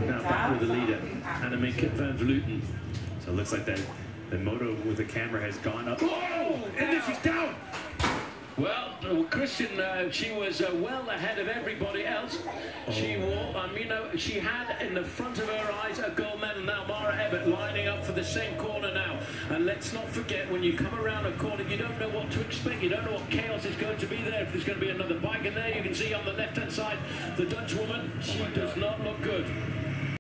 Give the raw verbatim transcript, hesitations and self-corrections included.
Now back with the leader, Annemiek van Vleuten. So it looks like that the moto with the camera has gone up. Oh, and then she's down. Well, uh, Christian, uh, she was uh, well ahead of everybody else. Oh. She wore, um, you know, she had in the front of her eyes a gold medal. Now Mara Ebbert lining up for the same corner now. And let's not forget, when you come around a corner, you don't know what to expect. You don't know what chaos is going to be there. If there's going to be another bike in there, you can see on the left-hand side, the Dutch woman, she oh does God. not look good.